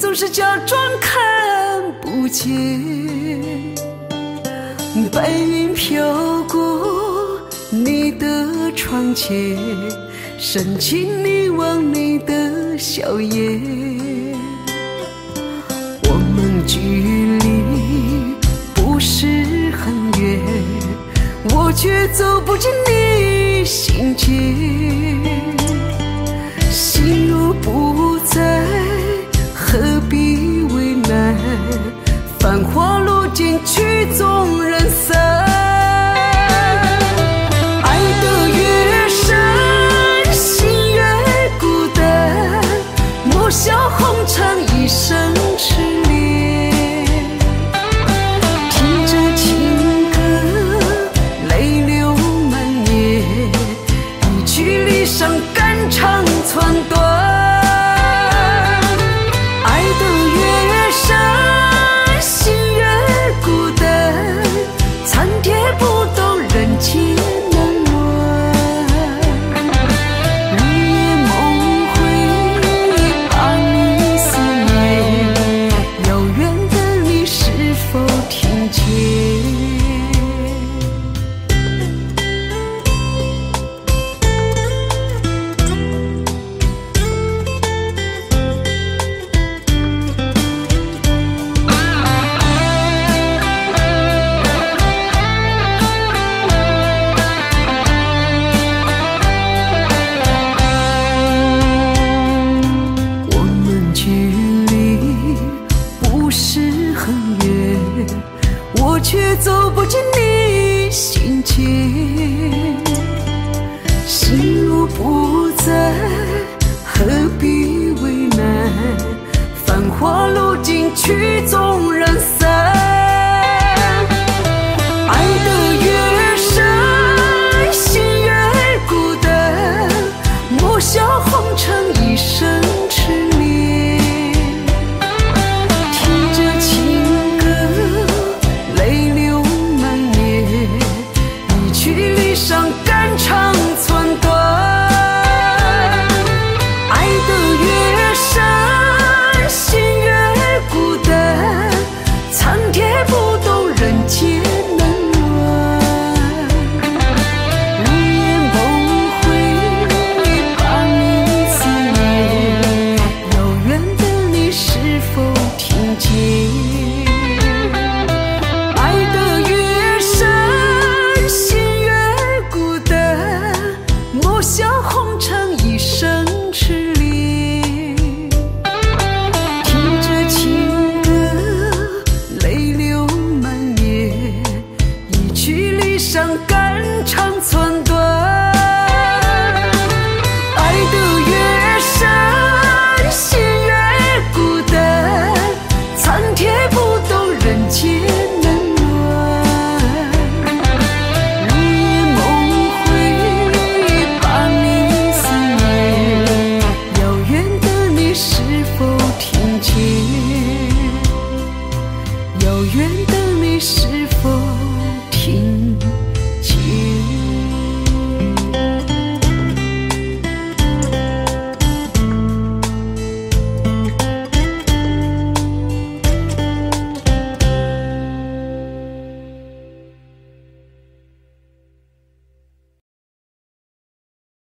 总是假装看不见。白云飘过你的窗前，深情凝望你的笑颜。我们距离不是很远，我却走不进你心间。心若不在，何必为难？繁华落尽，曲终人散。爱得越深，心越孤单。莫笑红尘一生痴恋。听着情歌，泪流满面，一曲离殇，肝肠寸断。却走不进你心间。心若不在，何必为难？繁华落尽，曲终人散。爱得越深，心越孤单。莫笑红尘一生痴恋。听着情歌，泪流满面，一曲离殇，肝肠寸断。爱得越深，心越孤单。苍天不懂人间冷暖。日夜梦回，把你思念。遥远的你是否听见？笑红尘一生痴恋。听着情歌，泪流满面，一曲离殇，肝肠寸断。爱得越深，心越孤单。苍天不懂人间冷暖。日夜梦回，把你思念。遥远的你是否听见？遥远的你是